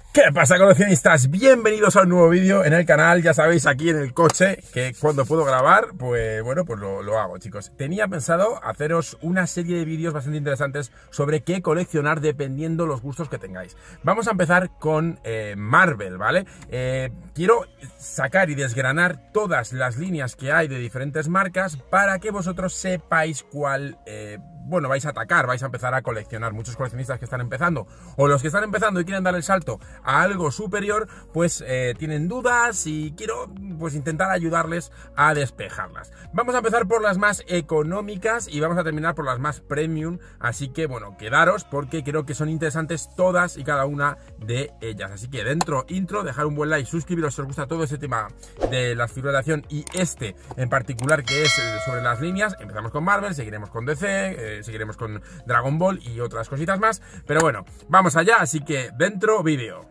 ¿Qué pasa, coleccionistas? Bienvenidos a un nuevo vídeo en el canal. Ya sabéis, aquí en el coche, que cuando puedo grabar, pues bueno, pues lo hago, chicos. Tenía pensado haceros una serie de vídeos bastante interesantes sobre qué coleccionar dependiendo los gustos que tengáis. Vamos a empezar con Marvel, ¿vale? Quiero sacar y desgranar todas las líneas que hay de diferentes marcas para que vosotros sepáis cuál... bueno, vais a atacar, vais a empezar a coleccionar. Muchos coleccionistas que están empezando o los que están empezando y quieren dar el salto a algo superior, pues tienen dudas y quiero pues intentar ayudarles a despejarlas. Vamos a empezar por las más económicas y vamos a terminar por las más premium, así que bueno, quedaros porque creo que son interesantes todas y cada una de ellas. Así que dentro intro, dejar un buen like, suscribiros si os gusta todo ese tema de la figuración y este en particular que es sobre las líneas. Empezamos con Marvel, seguiremos con DC, seguiremos con Dragon Ball y otras cositas más, pero bueno, vamos allá, así que dentro vídeo.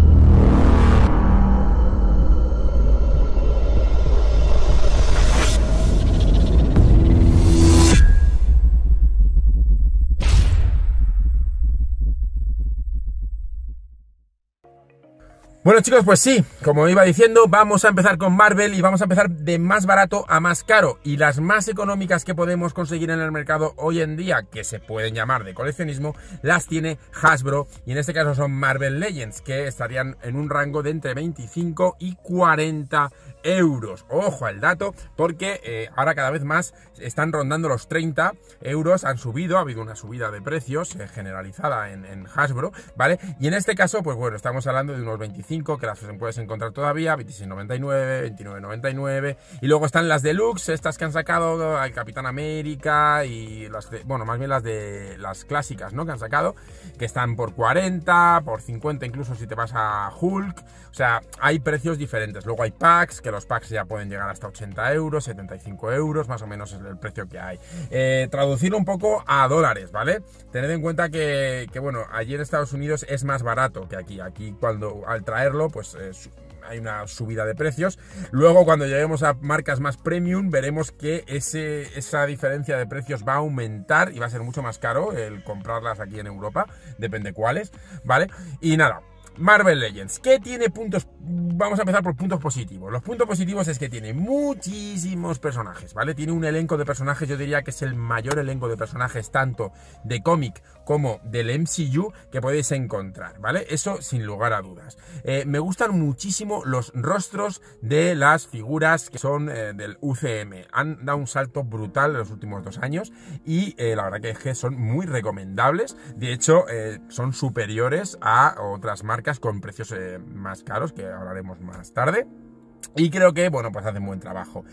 Bueno, chicos, pues sí, como iba diciendo, vamos a empezar con Marvel y vamos a empezar de más barato a más caro. Y las más económicas que podemos conseguir en el mercado hoy en día, que se pueden llamar de coleccionismo, las tiene Hasbro, y en este caso son Marvel Legends, que estarían en un rango de entre 25 y 40 euros. Ojo al dato, porque ahora cada vez más están rondando los 30 euros, han subido, ha habido una subida de precios generalizada en Hasbro, ¿vale? Y en este caso, pues bueno, estamos hablando de unos 25, que las puedes encontrar todavía, 26,99, 29,99, y luego están las deluxe, estas que han sacado al Capitán América y las, bueno, más bien las clásicas, ¿no? Que han sacado, que están por 40, por 50 incluso si te vas a Hulk, o sea, hay precios diferentes. Luego hay packs, que los packs ya pueden llegar hasta 80 euros, 75 euros, más o menos es el precio que hay. Traducirlo un poco a dólares, ¿vale? Tened en cuenta que bueno, allí en Estados Unidos es más barato que aquí. Aquí cuando al traerlo, pues hay una subida de precios. Luego cuando lleguemos a marcas más premium veremos que esa diferencia de precios va a aumentar y va a ser mucho más caro el comprarlas aquí en Europa, depende cuáles, ¿vale? Y nada, Marvel Legends, ¿qué tiene puntos? Vamos a empezar por puntos positivos. Los puntos positivos es que tiene muchísimos personajes, ¿vale? Tiene un elenco de personajes, yo diría que es el mayor elenco de personajes tanto de cómic como del MCU que podéis encontrar, ¿vale? Eso sin lugar a dudas. Me gustan muchísimo los rostros de las figuras que son del UCM. Han dado un salto brutal en los últimos 2 años y la verdad que es que son muy recomendables. De hecho, son superiores a otras marcas con precios más caros, que hablaremos más tarde. Y creo que, bueno, pues hacen buen trabajo.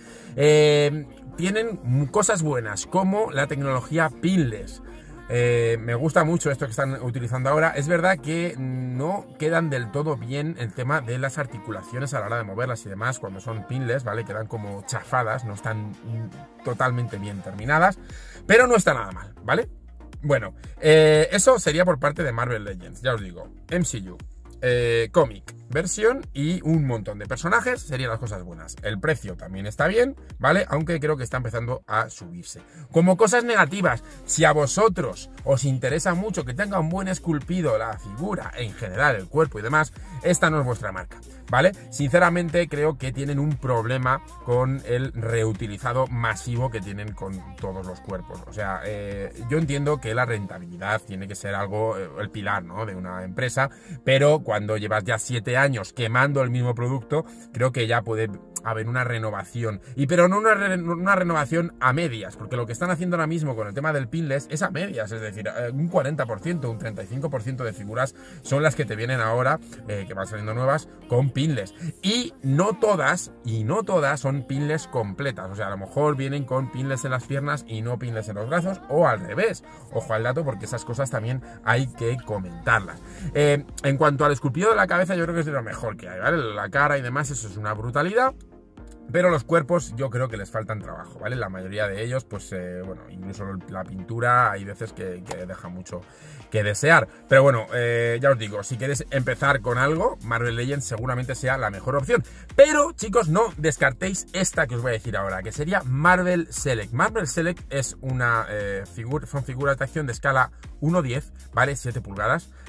Tienen cosas buenas, como la tecnología pinless. Me gusta mucho esto que están utilizando ahora. Es verdad que no quedan del todo bien el tema de las articulaciones a la hora de moverlas y demás cuando son pinless, ¿vale? Quedan como chafadas, no están totalmente bien terminadas, pero no está nada mal, ¿vale? Bueno, eso sería por parte de Marvel Legends, ya os digo. MCU, cómic, versión y un montón de personajes serían las cosas buenas. El precio también está bien, ¿vale? Aunque creo que está empezando a subirse. Como cosas negativas, si a vosotros os interesa mucho que tenga un buen esculpido la figura, en general el cuerpo y demás, esta no es vuestra marca, ¿vale? Sinceramente creo que tienen un problema con el reutilizado masivo que tienen con todos los cuerpos. O sea, yo entiendo que la rentabilidad tiene que ser algo, el pilar, ¿no?, de una empresa, pero cuando llevas ya 7 años quemando el mismo producto, creo que ya puede haber una renovación. Pero no una renovación a medias, porque lo que están haciendo ahora mismo con el tema del pinless es a medias, es decir, un 40%, un 35% de figuras son las que te vienen ahora, que van saliendo nuevas, con pinless. Y no todas son pinless completas. O sea, a lo mejor vienen con pinless en las piernas y no pinless en los brazos, o al revés. Ojo al dato, porque esas cosas también hay que comentarlas. En cuanto al esculpido de la cabeza, yo creo que es de lo mejor que hay, ¿vale? La cara y demás, eso es una brutalidad. Pero los cuerpos yo creo que les faltan trabajo, ¿vale? La mayoría de ellos, pues, bueno, incluso la pintura hay veces que deja mucho que desear. Pero bueno, ya os digo, si queréis empezar con algo, Marvel Legends seguramente sea la mejor opción. Pero, chicos, no descartéis esta que os voy a decir ahora, que sería Marvel Select. Marvel Select es una son figuras de acción de escala 1:10, ¿vale? 7 pulgadas.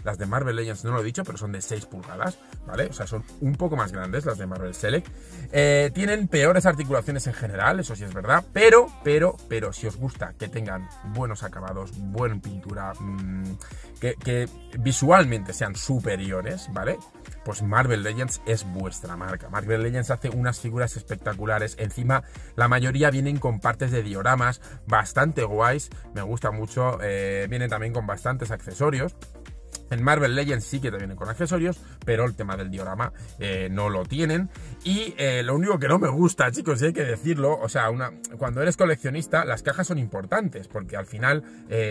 Las de Marvel Legends no lo he dicho, pero son de 6 pulgadas, ¿vale? O sea, son un poco más grandes las de Marvel Select. Tienen peores articulaciones en general, eso sí es verdad, pero si os gusta que tengan buenos acabados, buena pintura, que visualmente sean superiores, ¿vale? Pues Marvel Legends es vuestra marca. Marvel Legends hace unas figuras espectaculares. Encima, la mayoría vienen con partes de dioramas bastante guays. Me gusta mucho. Vienen también con bastantes accesorios. En Marvel Legends sí que te vienen con accesorios, pero el tema del diorama no lo tienen. Y lo único que no me gusta, chicos, y hay que decirlo, o sea, cuando eres coleccionista, las cajas son importantes, porque al final,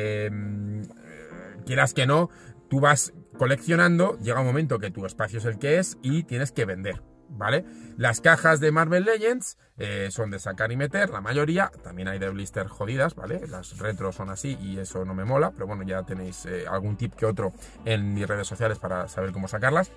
quieras que no, tú vas coleccionando, llega un momento que tu espacio es el que es y tienes que vender, ¿vale? Las cajas de Marvel Legends son de sacar y meter, la mayoría. También hay de blister jodidas, ¿vale? Las retro son así y eso no me mola, pero bueno, ya tenéis algún tip que otro en mis redes sociales para saber cómo sacarlas.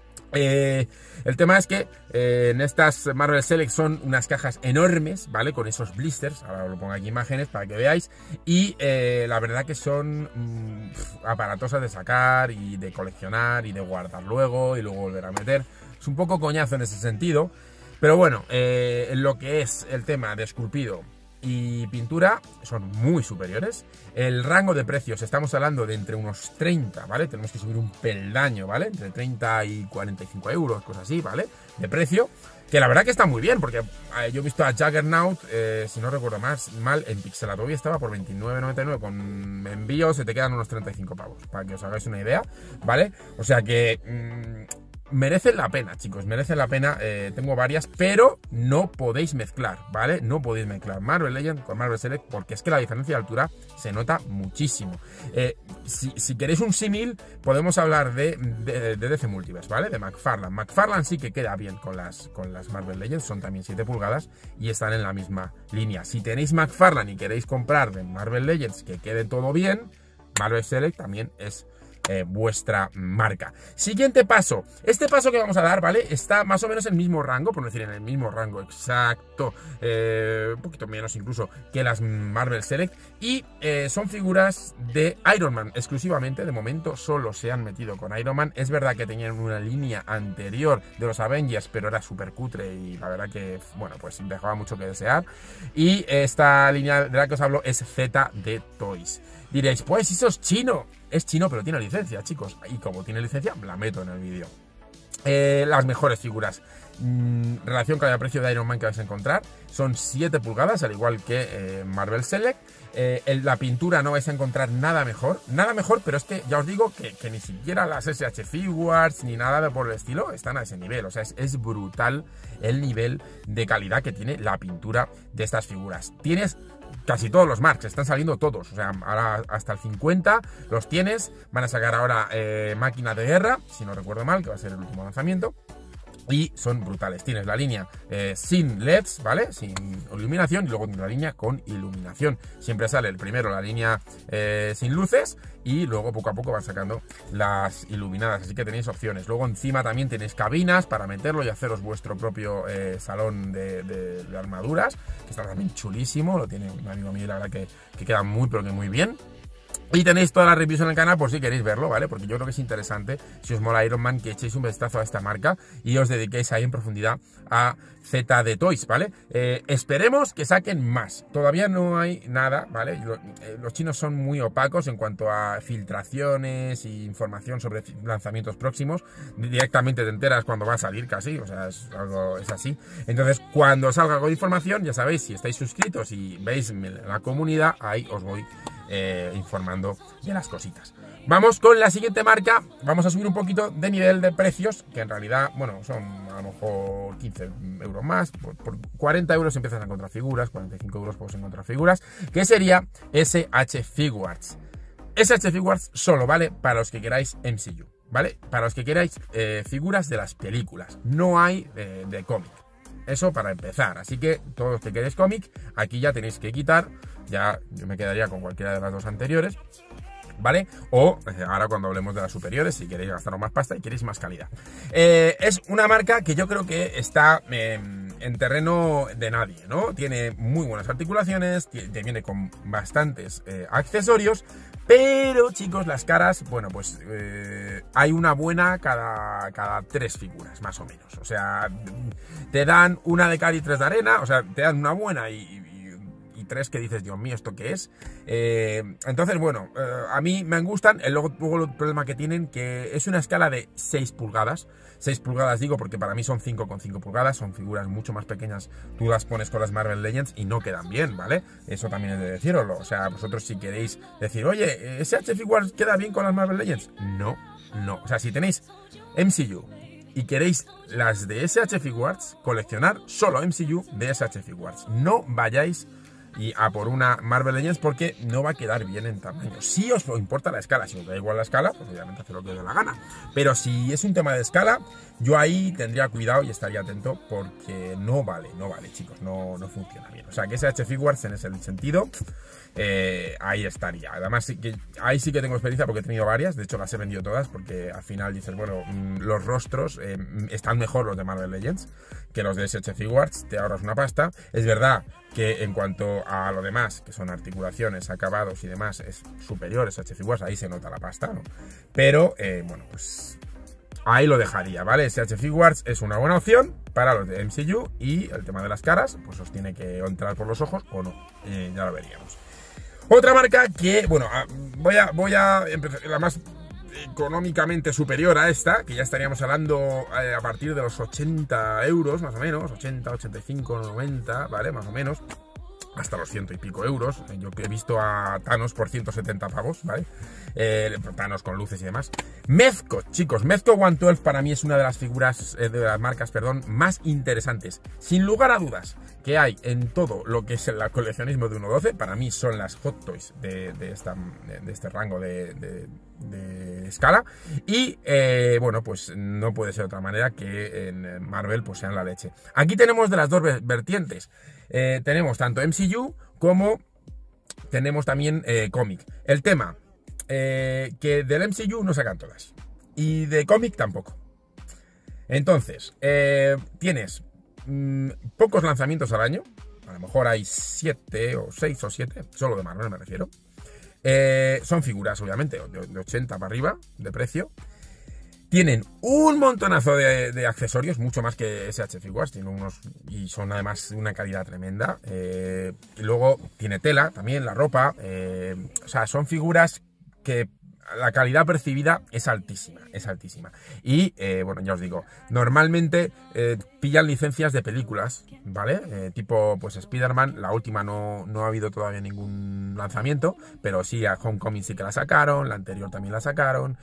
El tema es que en estas Marvel Select son unas cajas enormes, ¿vale? Con esos blisters, ahora os lo pongo aquí imágenes para que veáis. Y la verdad que son aparatosas de sacar y de coleccionar y de guardar luego y luego volver a meter. Es un poco coñazo en ese sentido, pero bueno, en lo que es el tema de esculpido y pintura son muy superiores. El rango de precios, estamos hablando de entre unos 30, ¿vale? Tenemos que subir un peldaño, ¿vale? Entre 30 y 45 euros, cosas así, ¿vale? De precio, que la verdad que está muy bien, porque yo he visto a Juggernaut, si no recuerdo mal, en Pixelatovia estaba por 29,99, con envío se te quedan unos 35 pavos, para que os hagáis una idea, ¿vale? O sea que merecen la pena, chicos, merecen la pena. Tengo varias, pero no podéis mezclar, ¿vale? No podéis mezclar Marvel Legends con Marvel Select, porque es que la diferencia de altura se nota muchísimo. Si queréis un símil, podemos hablar de DC Multiverse, ¿vale? De McFarlane. McFarlane sí que queda bien con las Marvel Legends, son también 7 pulgadas y están en la misma línea. Si tenéis McFarlane y queréis comprar de Marvel Legends que quede todo bien, Marvel Select también es vuestra marca. Siguiente paso. Este paso que vamos a dar, ¿vale? Está más o menos en el mismo rango, por no decir en el mismo rango exacto, un poquito menos incluso que las Marvel Select, y son figuras de Iron Man exclusivamente. De momento solo se han metido con Iron Man. Es verdad que tenían una línea anterior de los Avengers, pero era súper cutre y la verdad que, bueno, pues dejaba mucho que desear. Y esta línea de la que os hablo es Z de Toys. Diréis, pues eso es chino. Es chino, pero tiene licencia, chicos. Y como tiene licencia, la meto en el vídeo. Las mejores figuras. Relación calidad-precio de Iron Man que vais a encontrar. Son 7 pulgadas, al igual que Marvel Select. La pintura no vais a encontrar nada mejor. Nada mejor, pero es que ya os digo que ni siquiera las SH Figuarts ni nada por el estilo están a ese nivel. O sea, es brutal el nivel de calidad que tiene la pintura de estas figuras. Tienes casi todos los marks, están saliendo todos, o sea, ahora hasta el 50 los tienes. Van a sacar ahora Máquina de Guerra, si no recuerdo mal, que va a ser el último lanzamiento. Y son brutales. Tienes la línea sin LEDs, ¿vale? Sin iluminación, y luego tienes la línea con iluminación. Siempre sale el primero la línea sin luces y luego poco a poco van sacando las iluminadas. Así que tenéis opciones. Luego encima también tenéis cabinas para meterlo y haceros vuestro propio salón de armaduras, que está también chulísimo. Lo tiene un amigo mío, la verdad que queda muy, pero que muy bien. Y tenéis todas las reviews en el canal por si queréis verlo, ¿vale? Porque yo creo que es interesante, si os mola Iron Man, que echéis un vistazo a esta marca y os dediquéis ahí en profundidad a Z de Toys, ¿vale? Esperemos que saquen más. Todavía no hay nada, ¿vale? Los chinos son muy opacos en cuanto a filtraciones e información sobre lanzamientos próximos. Directamente te enteras cuando va a salir casi, o sea, es así. Entonces, cuando salga algo de información, ya sabéis, si estáis suscritos y veis la comunidad, ahí os voy informando de las cositas. Vamos con la siguiente marca. Vamos a subir un poquito de nivel de precios, que en realidad, bueno, son a lo mejor 15 euros más. Por 40 euros empiezas a encontrar figuras, 45 euros puedes encontrar figuras, que sería SH Figuarts. SH Figuarts solo vale para los que queráis MCU, ¿vale? Para los que queráis figuras de las películas. No hay de cómic. Eso para empezar. Así que todos los que queréis cómic, aquí ya tenéis que quitar. Ya yo me quedaría con cualquiera de las dos anteriores, ¿vale? O ahora cuando hablemos de las superiores, si queréis gastaros más pasta y queréis más calidad. Es una marca que yo creo que está en terreno de nadie, ¿no? Tiene muy buenas articulaciones, te viene con bastantes accesorios, pero, chicos, las caras, bueno, pues hay una buena cada 3 figuras, más o menos. O sea, te dan una de cal y 3 de arena, o sea, te dan una buena y 3 que dices, Dios mío, ¿esto qué es? Entonces, bueno, a mí me gustan. Luego el problema que tienen, que es una escala de 6 pulgadas. 6 pulgadas digo porque para mí son 5,5 pulgadas, son figuras mucho más pequeñas. Tú las pones con las Marvel Legends y no quedan bien, ¿vale? Eso también es de deciroslo. O sea, vosotros si queréis decir, oye, ¿SH Figuarts queda bien con las Marvel Legends? No, no. O sea, si tenéis MCU y queréis las de SH Figuarts, coleccionar solo MCU de SH Figuarts. No vayáis y a por una Marvel Legends porque no va a quedar bien en tamaño. Si os importa la escala, si os da igual la escala, pues obviamente haced lo que os dé la gana. Pero si es un tema de escala, yo ahí tendría cuidado y estaría atento porque no vale, chicos, no funciona bien. O sea, que SH Figuarts en ese sentido, ahí estaría. Además, ahí sí que tengo experiencia porque he tenido varias, de hecho las he vendido todas porque al final dices, bueno, los rostros están mejor los de Marvel Legends que los de SH Figuarts, te ahorras una pasta. Es verdad que en cuanto a lo demás, que son articulaciones, acabados y demás, es superior SH Figuarts, ahí se nota la pasta, ¿no? Pero, bueno, pues ahí lo dejaría, ¿vale? SH Figuarts es una buena opción para los de MCU y el tema de las caras, pues os tiene que entrar por los ojos o no, ya lo veríamos. Otra marca que, bueno, voy a empezar, la más económicamente superior a esta, que ya estaríamos hablando a partir de los 80 euros, más o menos, 80, 85, 90, ¿vale? Más o menos, hasta los 100 y pico euros. Yo he visto a Thanos por 170 pavos, ¿vale? Thanos con luces y demás. Mezco, chicos, Mezco 112 para mí es una de las figuras, de las marcas, perdón, más interesantes, sin lugar a dudas, que hay en todo lo que es el coleccionismo de 1.12. Para mí son las Hot Toys de este rango de escala. Y bueno, pues no puede ser de otra manera que en Marvel pues sean la leche. Aquí tenemos de las dos vertientes. Tenemos tanto MCU como tenemos también cómic. El tema, que del MCU no sacan todas y de cómic tampoco. Entonces, tienes pocos lanzamientos al año. A lo mejor hay 7 o 6 o 7, solo de Marvel me refiero. Son figuras, obviamente, de 80 para arriba de precio. Tienen un montonazo de accesorios, mucho más que SH Figuarts, tienen unos y son además de una calidad tremenda. Y luego tiene tela, también la ropa. O sea, son figuras que la calidad percibida es altísima, es altísima. Y, bueno, ya os digo, normalmente pillan licencias de películas, ¿vale? Tipo, pues Spider-Man, la última no ha habido todavía ningún lanzamiento, pero sí, a Homecoming sí que la sacaron, la anterior también la sacaron.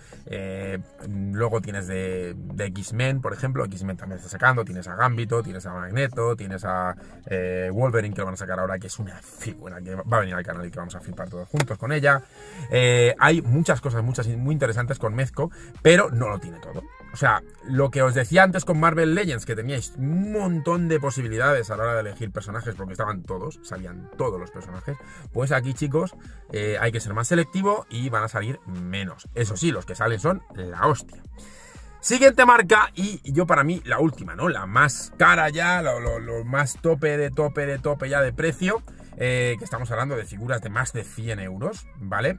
Luego tienes de X-Men, por ejemplo, X-Men también está sacando, tienes a Gambito, tienes a Magneto, tienes a Wolverine, que lo van a sacar ahora, que es una figura que va a venir al canal y que vamos a flipar todos juntos con ella. Hay muchas cosas, muchas muy interesantes con Mezco, pero no lo tiene todo. O sea, lo que os decía antes con Marvel Legends, que teníais un montón de posibilidades a la hora de elegir personajes, porque estaban todos, salían todos los personajes, pues aquí, chicos, hay que ser más selectivo y van a salir menos. Eso sí, los que salen son la hostia. Siguiente marca, y yo para mí la última, ¿no? La más cara ya, lo más tope ya de precio. Que estamos hablando de figuras de más de 100 euros, ¿vale?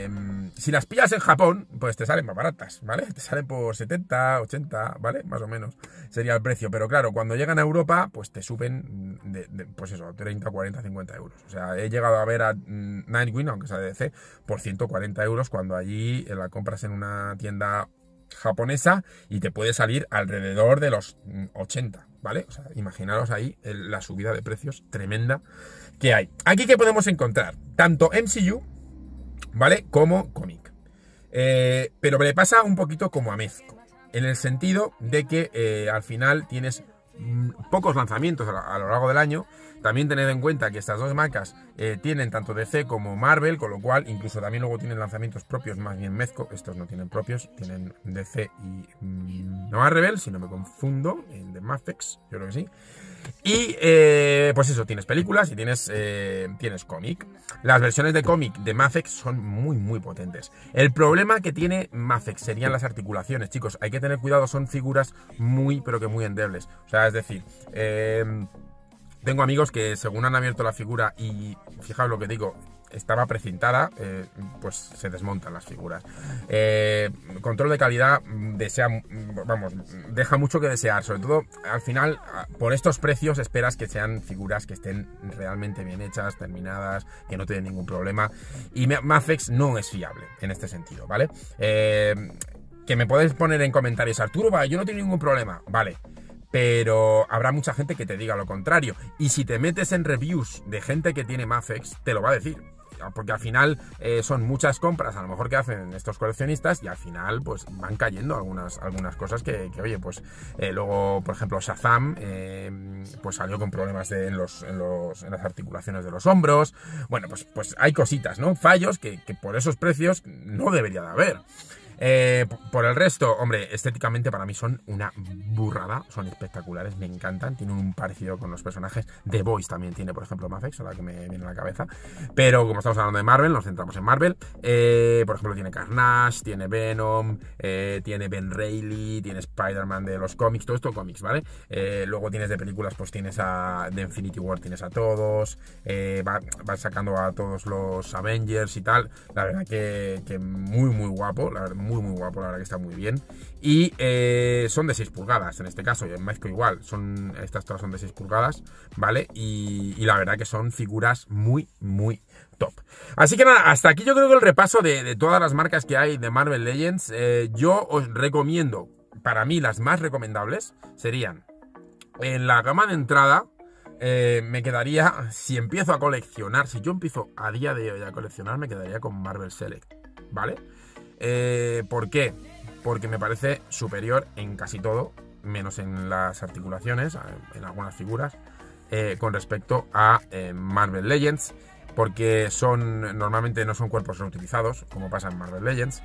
Si las pillas en Japón, pues te salen más baratas, ¿vale? Te salen por 70, 80, ¿vale? Más o menos sería el precio. Pero claro, cuando llegan a Europa, pues te suben pues eso, 30, 40, 50 euros. O sea, he llegado a ver a Nightwing, aunque sea de DC, por 140 euros, cuando allí la compras en una tienda japonesa y te puede salir alrededor de los 80, ¿vale? O sea, imaginaros ahí la subida de precios tremenda que hay. Aquí, ¿qué podemos encontrar? Tanto MCU, ¿vale? Como cómic. Pero le pasa un poquito como a Mezco, en el sentido de que al final tienes pocos lanzamientos a lo largo del año. También tened en cuenta que estas dos marcas tienen tanto DC como Marvel, con lo cual incluso también luego tienen lanzamientos propios, más bien Mezco. Estos no tienen propios, tienen DC y no Marvel, si no me confundo, en de Mafex, yo creo que sí. Y pues eso, tienes películas y tienes cómic. Las versiones de cómic de Mafex son muy potentes. El problema que tiene Mafex serían las articulaciones, chicos. Hay que tener cuidado, son figuras pero que muy endebles. O sea, es decir, tengo amigos que según han abierto la figura y fijaos lo que digo, estaba precintada, pues se desmontan las figuras. Control de calidad deja mucho que desear. Sobre todo, al final, por estos precios esperas que sean figuras que estén realmente bien hechas, terminadas, que no tienen ningún problema. Y Mafex no es fiable en este sentido, ¿vale? Que me podéis poner en comentarios, Arturo, yo no tengo ningún problema, vale. Pero habrá mucha gente que te diga lo contrario. Y si te metes en reviews de gente que tiene Mafex, te lo va a decir. Porque al final son muchas compras, a lo mejor que hacen estos coleccionistas, y al final pues van cayendo algunas cosas que oye, pues luego, por ejemplo, Shazam pues salió con problemas en las articulaciones de los hombros. Bueno, pues hay cositas, ¿no? Fallos que por esos precios no debería de haber. Por el resto, hombre, estéticamente para mí son una burrada, son espectaculares, me encantan, tienen un parecido con los personajes. The Voice también tiene, por ejemplo, Mafex, a la que me viene a la cabeza. Pero como estamos hablando de Marvel, nos centramos en Marvel. Por ejemplo, tiene Carnage, tiene Venom, tiene Ben Reilly, tiene Spider-Man de los cómics, todo esto cómics, ¿vale? Luego tienes de películas, pues tienes de Infinity War, tienes a todos, va sacando a todos los Avengers y tal. La verdad que muy guapo, la verdad, muy guapo, la verdad que está muy bien. Y son de 6 pulgadas en este caso, y en Mezco igual, estas todas son de 6 pulgadas, ¿vale? Y la verdad que son figuras muy top. Así que nada, hasta aquí yo creo que el repaso de todas las marcas que hay de Marvel Legends. Yo os recomiendo, para mí las más recomendables serían, en la gama de entrada, me quedaría, si empiezo a coleccionar, si yo empiezo a día de hoy a coleccionar, me quedaría con Marvel Select, ¿vale? ¿Por qué? Porque me parece superior en casi todo, menos en las articulaciones, en algunas figuras, con respecto a Marvel Legends, porque normalmente no son cuerpos reutilizados, como pasa en Marvel Legends.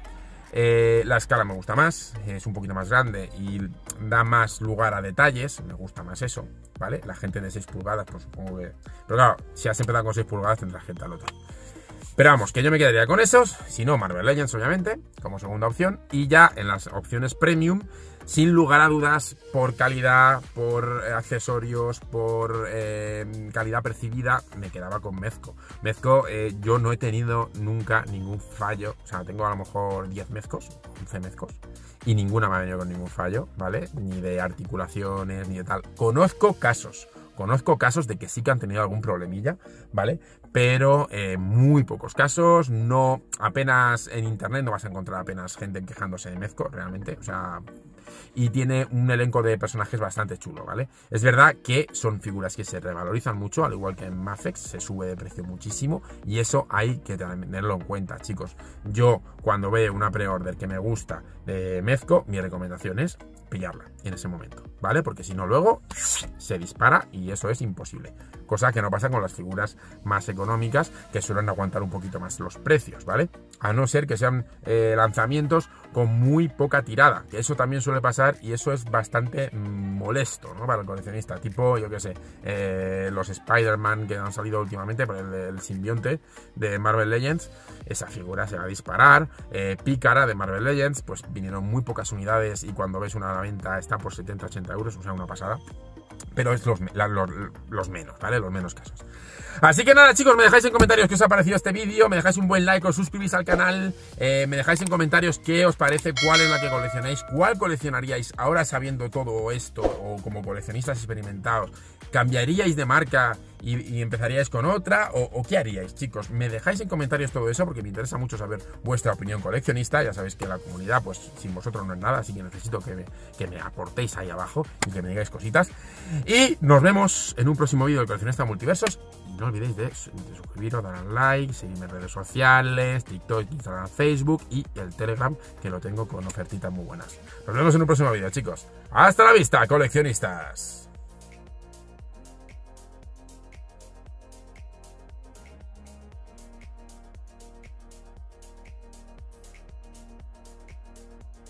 La escala me gusta más, es un poquito más grande y da más lugar a detalles, me gusta más eso, ¿vale? La gente de 6 pulgadas, pues supongo que... Pero claro, si has empezado con 6 pulgadas tendrás gente al otro. Pero vamos, que yo me quedaría con esos, si no Marvel Legends obviamente, como segunda opción. Y ya en las opciones premium, sin lugar a dudas, por calidad, por accesorios, por calidad percibida, me quedaba con Mezco. Mezco, yo no he tenido nunca ningún fallo, o sea, tengo a lo mejor 10 Mezcos, 11 Mezcos, y ninguna me ha venido con ningún fallo, ¿vale? Ni de articulaciones, ni de tal. Conozco casos de que sí que han tenido algún problemilla, ¿vale? Pero muy pocos casos, apenas en internet no vas a encontrar apenas gente quejándose de Mezco, realmente, o sea... Y tiene un elenco de personajes bastante chulo, ¿vale? Es verdad que son figuras que se revalorizan mucho, al igual que en Mafex, se sube de precio muchísimo y eso hay que tenerlo en cuenta, chicos. Yo, cuando veo una pre-order que me gusta de Mezco, mi recomendación es pillarla en ese momento, ¿vale? Porque si no, luego se dispara y eso es imposible. Cosa que no pasa con las figuras más económicas, que suelen aguantar un poquito más los precios, ¿vale? A no ser que sean lanzamientos con muy poca tirada, que eso también suele pasar y eso es bastante molesto, ¿no? Para el coleccionista, tipo, yo qué sé, los Spider-Man que han salido últimamente, por el simbionte de Marvel Legends, esa figura se va a disparar. Pícara de Marvel Legends, pues vinieron muy pocas unidades y cuando ves una a la venta está por 70-80 euros, o sea, una pasada. Pero es los menos, ¿vale? Los menos casos. Así que nada, chicos, me dejáis en comentarios qué os ha parecido este vídeo, me dejáis un buen like, os suscribís al canal, me dejáis en comentarios qué os parece, cuál es la que coleccionáis, cuál coleccionaríais ahora sabiendo todo esto, o como coleccionistas experimentados, ¿cambiaríais de marca y empezaríais con otra? ¿O qué haríais, chicos? Me dejáis en comentarios todo eso porque me interesa mucho saber vuestra opinión coleccionista. Ya sabéis que la comunidad, pues sin vosotros no es nada, así que necesito que me aportéis ahí abajo y que me digáis cositas. Y nos vemos en un próximo vídeo de Coleccionista Multiversos. Y no olvidéis de suscribiros, dar al like, seguirme en redes sociales, TikTok, Instagram, Facebook y el Telegram, que lo tengo con ofertitas muy buenas. Nos vemos en un próximo vídeo, chicos. ¡Hasta la vista, coleccionistas!